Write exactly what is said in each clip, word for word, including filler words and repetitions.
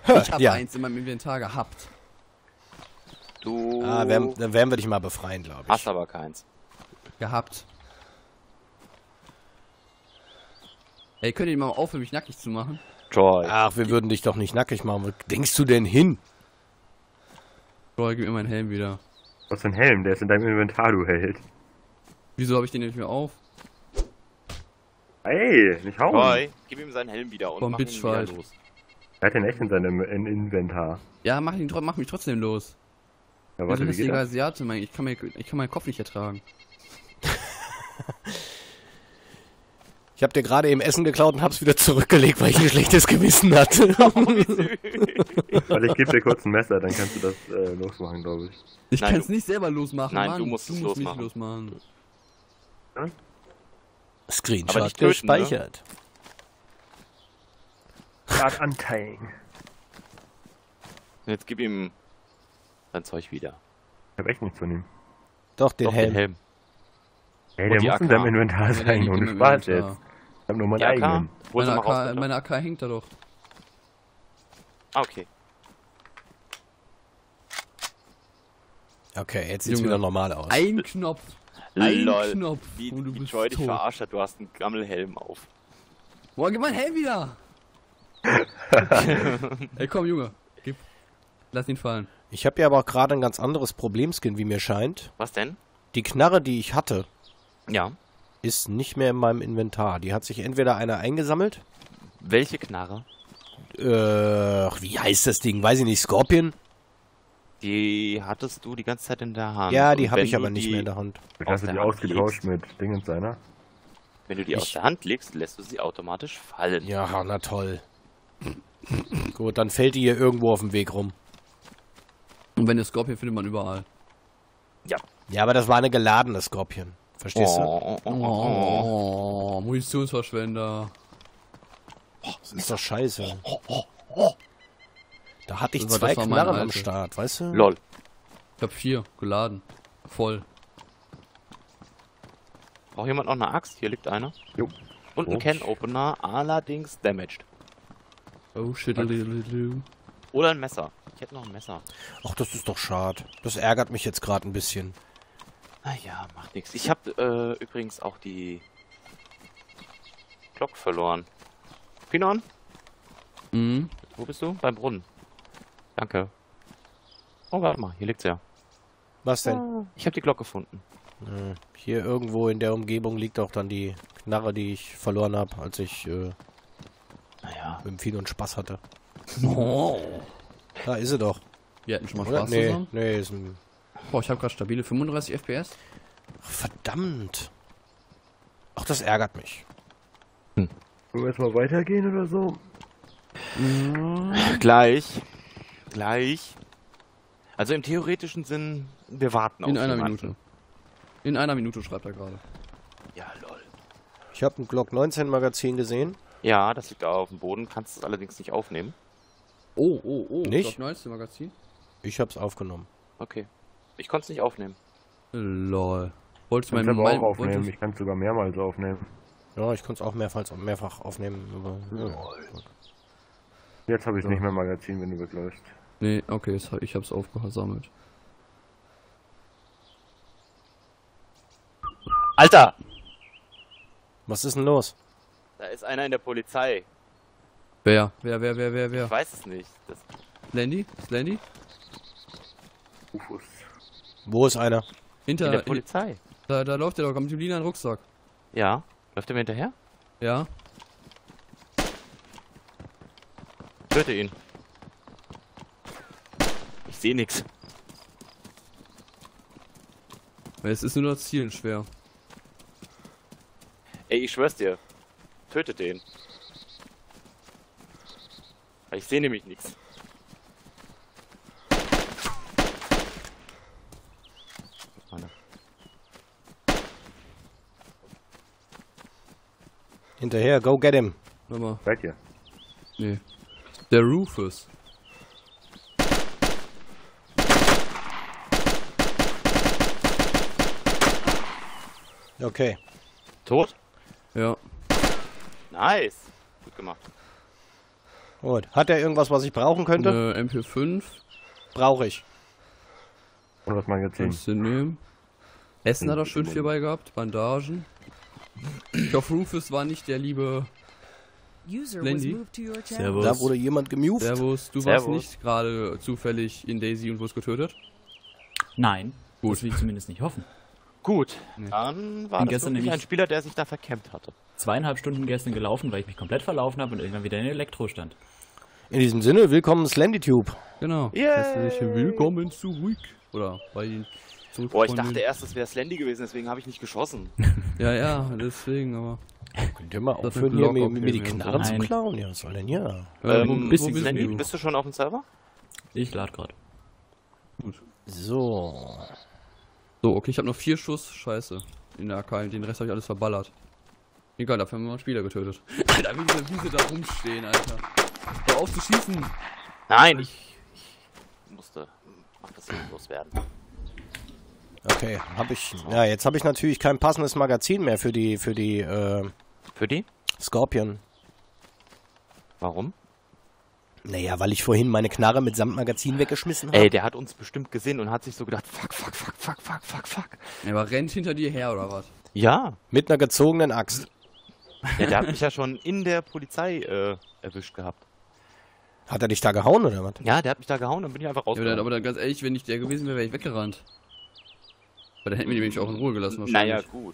Ich habe ja. eins in meinem Inventar gehabt. Du Ah, werden, dann werden wir dich mal befreien, glaube ich. hast aber keins. Gehabt. Ey, könnt ihr mal aufhören, mich nackig zu machen? Troy. Ach, wir würden dich doch nicht nackig machen. Wo denkst du denn hin? Troy, gib mir meinen Helm wieder. Was für ein Helm? Der ist in deinem Inventar, du Held. Wieso habe ich den nicht mehr auf? Ey, nicht hauen. Troy, gib ihm seinen Helm wieder und Komm, mach ihn wieder Bitchfight. los. Er hat den echt in seinem in Inventar. Ja, mach, ihn, tro- mach mich trotzdem los. Ja, Wieso warte, wie bist du geht der das? Asiate, mein? Ich kann, mir, ich kann meinen Kopf nicht ertragen. Ich habe dir gerade eben Essen geklaut und hab's wieder zurückgelegt, weil ich ein schlechtes Gewissen hatte. Warte, ich gebe dir kurz ein Messer, dann kannst du das äh, losmachen, glaube ich. Ich Nein, kann es du- nicht selber losmachen, Nein, Mann. du musst es losmachen. mich losmachen. Aber Screenshot nicht töten, gespeichert. Start Untying. Jetzt gib ihm sein Zeug wieder. Ich hab echt nichts von ihm. Doch, den Doch, Helm. den Helm. Ey, Und der die muss in A K. seinem Inventar Ja, der sein, liegt ohne im Spaß Inventar. jetzt. Ich hab nur meinen Die A K? eigenen. Hol sie Meine mal raus, A K, bitte. meine A K hängt da doch. Ah, okay. Okay, jetzt sieht's Junge. wieder normal aus. Ein Knopf. Ein Lol. Knopf. Wie, und du wie bist Troy dich tot. verarscht hat, du hast einen Gammelhelm auf. Boah, gib mein Helm wieder. Ey, komm, Junge. Gib. Lass ihn fallen. Ich habe ja aber auch gerade ein ganz anderes Problemskin, wie mir scheint. Was denn? Die Knarre, die ich hatte, Ja. ist nicht mehr in meinem Inventar. Die hat sich entweder einer eingesammelt. Welche Knarre? Äh, wie heißt das Ding? Weiß ich nicht, Scorpion? Die hattest du die ganze Zeit in der Hand. Ja, die Und habe wenn ich aber du nicht die, mehr in der Hand. Vielleicht hast du der die Hand ausgetauscht mit Dingens seiner. Wenn du die aus Ich- der Hand legst, lässt du sie automatisch fallen. Ja, na toll. Gut, dann fällt die hier irgendwo auf dem Weg rum. Und wenn ihr Scorpion findet man überall. Ja. Ja, aber das war eine geladene Scorpion. Verstehst du? Oh, oh, oh, oh. Oh, Munitionsverschwender. Das ist doch scheiße. Da hatte ich Das war- zwei das war meine Knarren am alte. Start, weißt du? Lol. Ich hab vier geladen. Voll. Braucht jemand noch eine Axt? Hier liegt einer. Jo. Und ein Oh. Can-Opener, allerdings damaged. Oh shit. Lulu. Oder ein Messer. Ich hätte noch ein Messer. Ach, das ist doch schade. Das ärgert mich jetzt gerade ein bisschen. Naja, macht nichts. Ich habe äh, übrigens auch die Glock verloren. Pinon, Mhm. wo bist du? Beim Brunnen. Danke. Oh, warte mal, hier liegt's ja. Was denn? Ich habe die Glock gefunden. Äh, Hier irgendwo in der Umgebung liegt auch dann die Knarre, die ich verloren habe, als ich äh, Naja. mit dem Viel und Spaß hatte. Oh. Da ist sie doch. Wir hatten schon mal Oder? Spaß Nee, zusammen. nee, ist ein... Boah, ich habe gerade stabile fünfunddreißig F P S. Ach, verdammt. Ach, das ärgert mich. Wollen wir jetzt mal weitergehen oder so? Gleich. Gleich. Also im theoretischen Sinn, wir warten auf In einer jemanden. Minute. In einer Minute schreibt er gerade. Ja, lol. Ich habe ein Glock neunzehn Magazin gesehen. Ja, das liegt da auf dem Boden, kannst es allerdings nicht aufnehmen. Oh, oh, oh. Nicht? Glock neunzehn Magazin. Ich hab's aufgenommen. Okay. Ich konnte es nicht aufnehmen. Lol. Wolltest du Ich mein, kann aber mein auch aufnehmen. wolltest- Ich kann es sogar mehrmals aufnehmen. Ja, ich konnte es auch mehrfach, mehrfach aufnehmen. Aber, ja. Jetzt habe ich So. nicht mehr Magazin, wenn du wegläufst. Nee, okay, es- ich hab's aufgesammelt. Alter! Was ist denn los? Da ist einer in der Polizei. Wer? Wer, wer, wer, wer, wer? Ich weiß es nicht. Das Slendy? Slendy? Ufus. Wo ist einer? in Hinter, der Polizei. da, da läuft der doch mit dem lilanen Rucksack. Ja. Läuft er mir hinterher? Ja? Töte ihn. Ich sehe nichts. Es ist nur das Zielen schwer. Ey, ich schwör's dir. Tötet den. Weil ich sehe nämlich nichts. Hinterher, go get him. Warte mal. Seid ihr? Nee. Der Rufus. Okay. Tot? Ja. Nice. Gut gemacht. Gut. Hat er irgendwas, was ich brauchen könnte? Eine M P fünf. Brauche ich. Und das Magazin. Kannst du nehmen. Essen hat er schön viel bei gehabt. Bandagen. Ich hoffe, Rufus war nicht der liebe Landy. Servus. Da wurde jemand gemoved. Servus. Du Servus. warst nicht gerade zufällig in Daisy und wurdest getötet? Nein. Gut. Das will ich zumindest nicht hoffen. Gut, Nee. dann war Bin das gestern wirklich nämlich- ein Spieler, der sich da verkämmt hatte. Zweieinhalb Stunden gestern gelaufen, weil ich mich komplett verlaufen habe und irgendwann wieder in Elektro stand. In diesem Sinne, willkommen SlendyTube. Genau. Yay. Herzlich willkommen zurück. Oder bei den zurück Boah, ich von dachte den- erst, es wäre Slendy gewesen, deswegen habe ich nicht geschossen. Ja, ja, deswegen, aber. Könnt ihr mal Das aufhören, mit hier mir, Block, mir okay, die ja. Knarren zu Nein. klauen? Ja, was soll denn hier? Äh, ähm, wo, wo bisschen bist Slendy, du? bist du schon auf dem Server? Ich lade gerade. So. So, okay, ich habe noch vier Schuss. Scheiße. In der A K. Den Rest habe ich alles verballert. Egal, dafür haben wir mal einen Spieler getötet. Alter, wie sie, wie sie da rumstehen, Alter. Hör auf zu schießen. Nein, ich, ich musste ach, das hier loswerden. Okay, habe ich. Ja, jetzt habe ich natürlich kein passendes Magazin mehr für die für die äh, Für die? Scorpion. Warum? Naja, weil ich vorhin meine Knarre mit Samtmagazin weggeschmissen habe. Ey, der hat uns bestimmt gesehen und hat sich so gedacht, fuck, fuck, fuck, fuck, fuck, fuck, fuck. Er war rennt hinter dir her, oder was? Ja, Mit einer gezogenen Axt. ja, der hat mich ja schon in der Polizei äh, erwischt gehabt. Hat er dich da gehauen oder was? Ja, der hat mich da gehauen, dann bin ich einfach Ja, aber, dann, rausgegangen. aber dann ganz ehrlich, wenn ich der gewesen wäre, wäre ich weggerannt. Weil dann hätten wir die nämlich auch in Ruhe gelassen, Naja, wahrscheinlich. gut.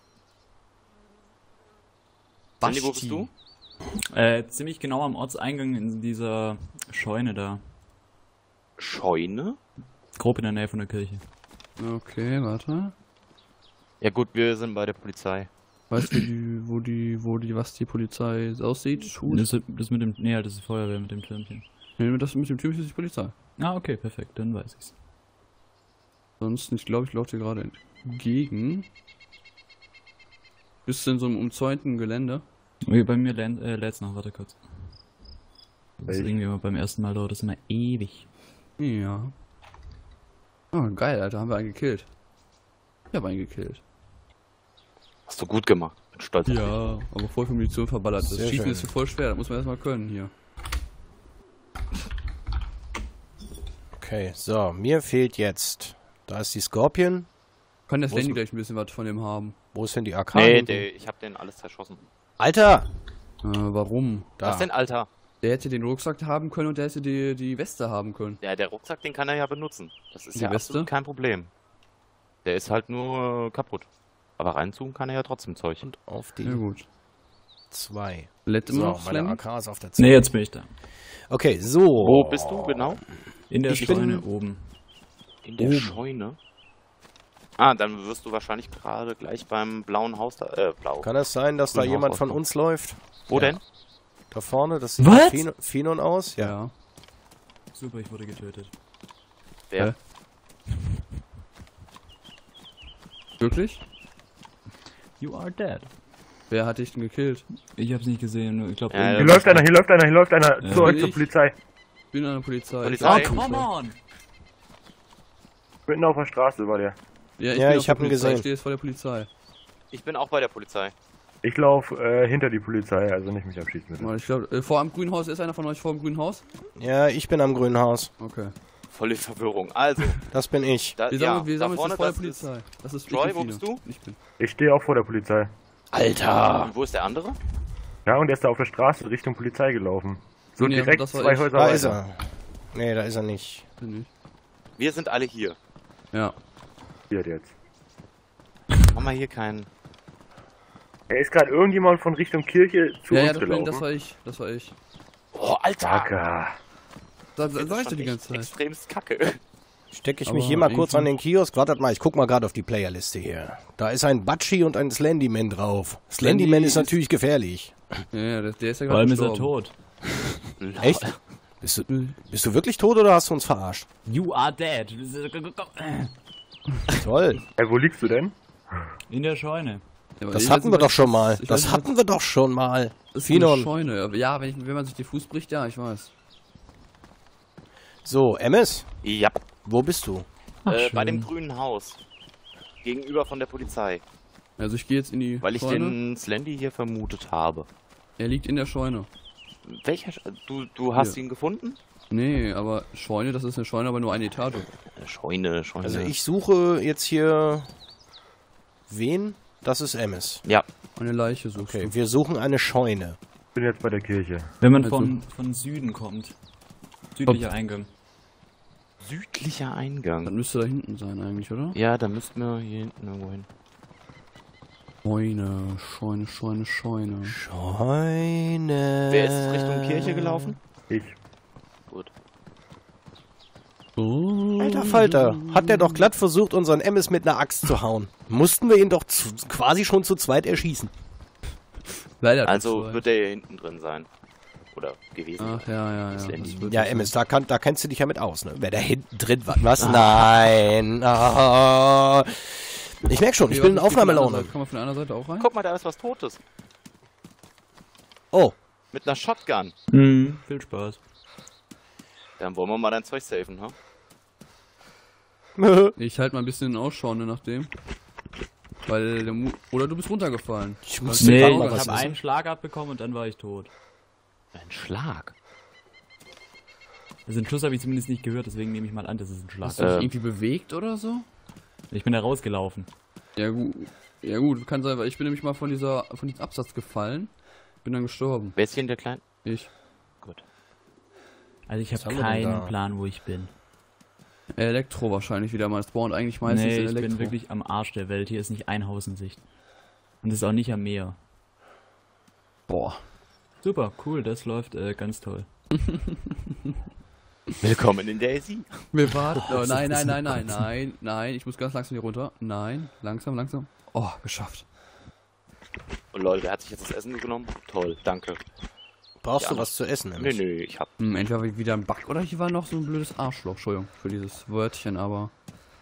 Basti. Sandy, wo bist du? Äh, ziemlich genau am Ortseingang in dieser Scheune da. Scheune? Grob in der Nähe von der Kirche. Okay, warte. Ja gut, wir sind bei der Polizei. Weißt du, die, wo die, wo die, was die Polizei aussieht? Tut? Das, das mit dem, nee, das ist die Feuerwehr mit dem Türmchen. Nee, das mit dem Typ ist die Polizei. Ah, okay, perfekt, dann weiß ich's. Sonst, ich glaube, ich laufe dir gerade entgegen. Bist du in so einem umzäunten Gelände? Okay, bei mir lädt äh, lädt's noch, warte kurz. Das ist Echt? irgendwie immer beim ersten Mal dauert das immer ewig. Ja. Oh, geil, Alter, haben wir einen gekillt. Ich habe einen gekillt. Hast du gut gemacht. Bin stolz auf dich. Ja, aber voll viel Munition verballert. Das Sehr Schießen schön. ist hier voll schwer, das muss man erstmal können hier. Okay, so, mir fehlt jetzt. Da ist die Scorpion. Kann der Wo ist- Slendy gleich ein bisschen was von dem haben? Wo ist denn die A K? Nee, hinten? der, ich hab den alles zerschossen. Alter! Äh, warum? Da. Was denn, Alter? Der hätte den Rucksack haben können und der hätte die, die Weste haben können. Ja, der Rucksack, den kann er ja benutzen. Das ist Die ja Weste? absolut kein Problem. Der ist halt nur äh, kaputt. Aber reinzogen kann er ja trotzdem Zeug. Und auf die Ja gut. zwei. Lädt immer So, noch meine Slendy? A K ist auf der zwei. Nee, jetzt bin ich da. Okay, so. Wo bist du genau? In der Ich Scheune bin- oben. In der Oben. Scheune. Ah, dann wirst du wahrscheinlich gerade gleich beim blauen Haus da, äh, blau. Kann es sein, dass da Grünhaus jemand von rauskommen. uns läuft? Wo Ja. denn? Da vorne, das sieht Was? nach Phen- Phenon aus? Ja. Ja. Super, ich wurde getötet. Wer? Hä? Wirklich? You are dead. Wer hat dich denn gekillt? Ich hab's nicht gesehen, nur ich glaube... Ja, Hier läuft einer, hier läuft einer, hier läuft einer. Ja. Zu euch Bin zur ich? Polizei. Ich bin an der Polizei. Polizei? Ich Oh, bin come Polizei. on! Mitten auf der Straße war der. Ja, Ja, bin ich auf der hab ihn Polizei. gesehen. Ich stehe jetzt vor der Polizei. Ich bin auch bei der Polizei. Ich laufe äh, hinter die Polizei, also nicht mich abschießen bitte. Mal, Ich glaube, äh, vor dem grünen Haus ist einer von euch vor dem grünen Haus? Ja, ich bin am grünen Haus. Okay. Volle Verwirrung. Also, Das bin ich. da, Wir ja, sammeln, wir da sammeln uns vorne, jetzt vor der das ist, Polizei. Das ist Troy, ich wo bin bist Fino. du? Ich bin. Ich stehe auch vor der Polizei. Alter! Und wo ist der andere? Ja, und er ist da auf der Straße Richtung Polizei gelaufen. So Nee, direkt das war zwei ich. Häuser Da weiter. ist er. Nee, da ist er nicht. Bin ich. Wir sind alle hier. Ja. Hier jetzt. Haben wir hier keinen... Er ist gerade irgendjemand von Richtung Kirche zu Ja, ja, uns das, bin, gelaufen. das war ich. Das war ich. Oh, Alter! Acker. Da, Das da ist sag ich schon doch die echt ganze Zeit. extremst kacke. Stecke ich Aber mich hier mal kurz irgendwie- an den Kiosk. Wartet mal, ich guck mal gerade auf die Playerliste hier. Da ist ein Batschi und ein Slendyman drauf. Slendyman Slendy ist ist- natürlich gefährlich. Ja, ja, der, der ist ja Vor gerade allem ist er gestorben. tot. Echt? Bist du, bist du wirklich tot oder hast du uns verarscht? You are dead. Toll. Ey, wo liegst du denn? In der Scheune. Ja, aber Das ich hatten weiß wir nicht, doch schon mal. ich weiß Das nicht, hatten wir doch schon mal. Das ist eine Finon. Scheune. Aber ja, wenn, ich, wenn man sich den Fuß bricht, ja, ich weiß. So, M S, Ja, wo bist du? Ach, äh, bei schön. dem grünen Haus. Gegenüber von der Polizei. Also ich gehe jetzt in die Weil ich Scheune. den Slendy hier vermutet habe. Er liegt in der Scheune. welcher? Sch du, du hast Hier. ihn gefunden? Nee, aber Scheune, das ist eine Scheune, aber nur eine Etage. Scheune, Scheune. Also ich suche jetzt hier... Wen? Das ist Emmis. Ja. Eine Leiche suchst Okay, du. wir suchen eine Scheune. Ich bin jetzt bei der Kirche. Wenn man Also- von, von Süden kommt. Südlicher Eingang. Südlicher Das Eingang. müsste da hinten sein eigentlich, oder? Ja, da müssten wir hier hinten irgendwo hin. Scheune, Scheune, Scheune, Scheune. Scheune. Wer ist Richtung Kirche gelaufen? Ich. Gut. Oh. Alter Falter, hat der doch glatt versucht, unseren Emmis mit einer Axt zu hauen. Mussten wir ihn doch zu, quasi schon zu zweit erschießen. Leider. Also das wird er hier hinten drin sein. Oder gewesen. Ach ja, ja, ja. Das Das Handy. wird Ja, das Emmis, da, kann, da kennst du dich ja mit aus, ne? Wer da hinten drin war. Was? Nein. Ah. Ich merk schon, sein. ich bin in Nee, warte, von der anderen Aufnahmelaune. Seite- Kann man von der anderen Seite auch rein? Guck mal, da ist was Totes. Oh. Mit einer Shotgun. Mhm. Viel Spaß. Dann wollen wir mal dein Zeug safen, ha? Ich halte mal ein bisschen Ausschau, ne, nach dem. Weil der Mu Oder du bist runtergefallen. Ich muss Nee, grad ich mal habe was wissen. einen Schlag abbekommen und dann war ich tot. Ein Schlag. Also den Schuss habe ich zumindest nicht gehört, deswegen nehme ich mal an, das ist ein Schlag. Hast du dich Ähm. irgendwie bewegt oder so? Ich bin da rausgelaufen. Ja gut. Ja gut, kann sein, weil ich bin nämlich mal von dieser von diesem Absatz gefallen. Bin dann gestorben. Wer ist hier in der kleinen? Ich. Gut. Also ich Was habe haben wir denn keinen da? Plan, wo ich bin. Elektro wahrscheinlich wieder mal. Spawnt eigentlich meistens Nee, in ich Elektro. bin wirklich am Arsch der Welt. Hier ist nicht ein Haus in Sicht. Und es ist auch nicht am Meer. Boah. Super, cool, das läuft äh, ganz toll. Willkommen in Daisy. Wir warten. Oh, nein, nein, nein, nein, nein, nein. Ich muss ganz langsam hier runter. Nein, langsam, langsam. Oh, geschafft. Und Leute, wer hat sich jetzt das Essen genommen? Toll, danke. Brauchst Ja. du was zu essen, Nö, Emmis? nö, ich hab. Hm, entweder war ich wieder ein Bug oder hier war noch so ein blödes Arschloch. Entschuldigung für dieses Wörtchen, aber.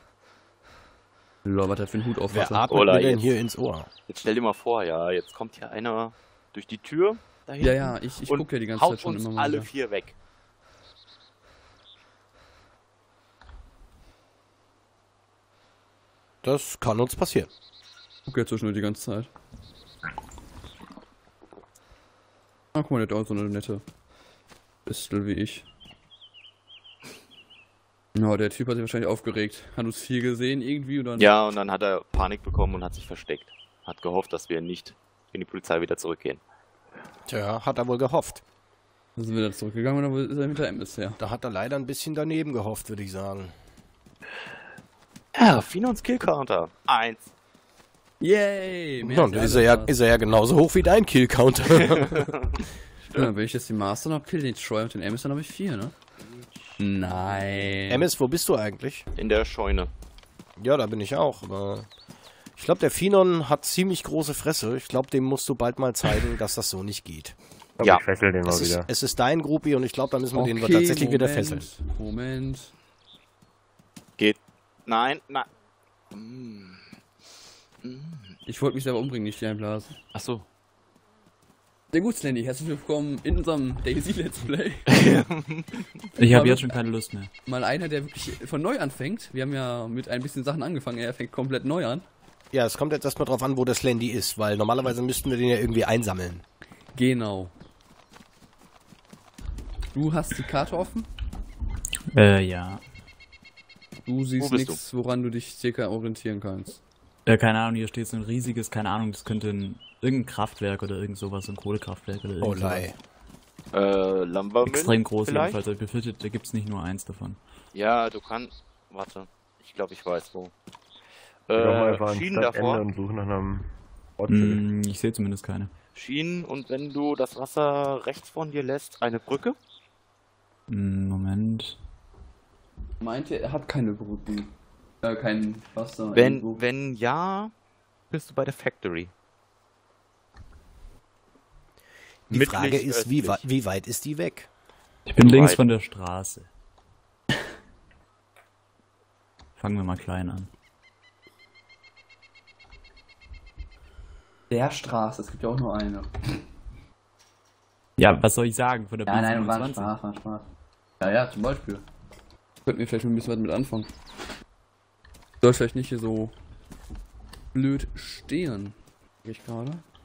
Lol, was der für ein Hut auf Wer hatte. atmet Ola, mir denn jetzt. hier ins Ohr? Jetzt stell dir mal vor, ja, jetzt kommt hier einer durch die Tür da hinten Ja, ja, ich, ich und gucke ja die ganze haut Zeit schon uns immer mal. alle wieder. vier weg. Das kann uns passieren. Ich gucke jetzt zwischendurch die ganze Zeit. Ah, guck mal, der hat auch so eine nette Pistel wie ich. Ja, der Typ hat sich wahrscheinlich aufgeregt. Hat uns viel gesehen irgendwie und dann. Ja, und dann hat er Panik bekommen und hat sich versteckt. Hat gehofft, dass wir nicht in die Polizei wieder zurückgehen. Tja, hat er wohl gehofft. Dann sind wir dann zurückgegangen und dann ist er hinter M S her. Da hat er leider ein bisschen daneben gehofft, würde ich sagen. Ja, Finons Killcounter. Eins. Yay! Mehr Ja, als dann der ist er, ja, andere ist er ja genauso hoch wie dein Killcounter. Ja, wenn ich jetzt den Master noch kill, den Troy und den M S, dann habe ich vier, ne? Nein. Emmis, wo bist du eigentlich? In der Scheune. Ja, da bin ich auch. Aber ich glaube, der Finon hat ziemlich große Fresse. Ich glaube, dem musst du bald mal zeigen, dass das so nicht geht. Ich glaub, Ja. Ich fessel den mal Es ist, wieder. es ist dein Groupie und ich glaube, da müssen wir den Okay, tatsächlich wieder Moment, fesseln. Moment. Geht. Nein, nein. Ich wollte mich selber umbringen, nicht die einblasen. Achso. Sehr gut, Slendy, herzlich willkommen in unserem Daisy Let's Play. Ich habe Aber- jetzt schon keine Lust mehr. Mal einer, der wirklich von neu anfängt. Wir haben ja mit ein bisschen Sachen angefangen, er fängt komplett neu an. Ja, es kommt jetzt erstmal drauf an, wo das Landy ist, weil normalerweise müssten wir den ja irgendwie einsammeln. Genau. Du hast die Karte offen. Äh, ja. Du siehst bist nichts, woran du dich circa orientieren kannst. Äh, keine Ahnung, hier steht so ein riesiges, keine Ahnung, das könnte ein, irgendein Kraftwerk oder irgend sowas, ein Kohlekraftwerk oder Oh irgend lei. Äh, Lumbermill Extrem groß vielleicht? jedenfalls. Ich befürchte, da gibt's nicht nur eins davon. Ja, du kannst. Warte. Ich glaube, ich weiß wo. Ich geh doch mal Äh, einfach an Schienen Stadtende davor. und suche nach einem Ort. Hm, ich sehe zumindest keine. Schienen und wenn du das Wasser rechts von dir lässt, eine Brücke. Hm, Moment. Meinte, er hat keine Brücken. Äh, kein Wasser. Wenn, irgendwo. wenn ja, bist du bei der Factory. Die Mittlich Frage ist, wie, östlich. wei- wie weit ist die weg? Ich bin links Weit. von der Straße. Fangen wir mal klein an. Der Straße, es gibt ja auch nur eine. Ja, was soll ich sagen? Von der Ja, B nein, war ein fünfundzwanzig? Spaß, war ein Spaß. Ja, ja, zum Beispiel. Könnten wir vielleicht ein bisschen was mit anfangen. Soll vielleicht nicht hier so blöd stehen. Sehe ich gerade.